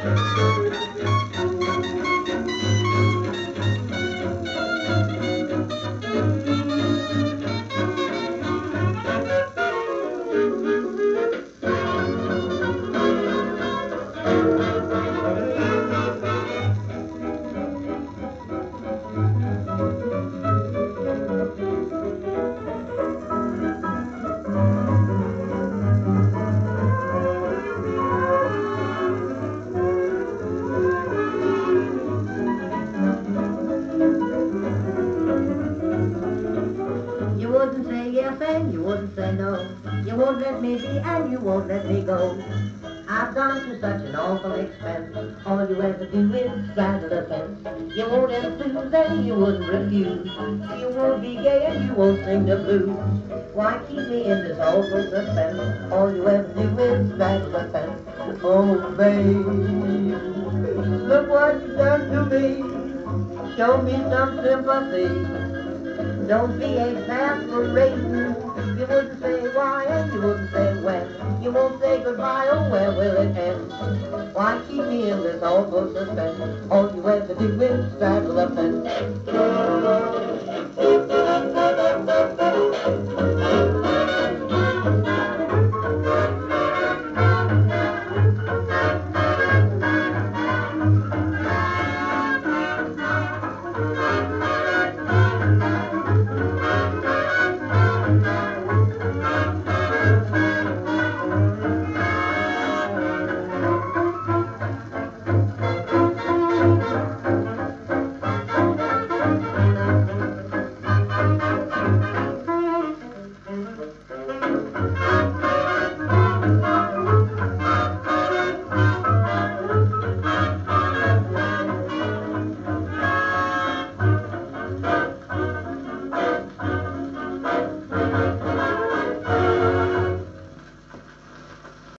You wouldn't say no. You won't let me be and you won't let me go. I've gone to such an awful expense. All you ever do is straddle the fence. You won't enthuse and you wouldn't refuse. You won't be gay and you won't sing the blues. Why keep me in this awful suspense? All you ever do is straddle the fence. Oh babe, look what you've done to me. Show me some sympathy. Don't be exasperating. You wouldn't say why and you wouldn't say when. You won't say goodbye, oh where will it end? Why keep me in this awful suspense? All you ever do is straddle the fence.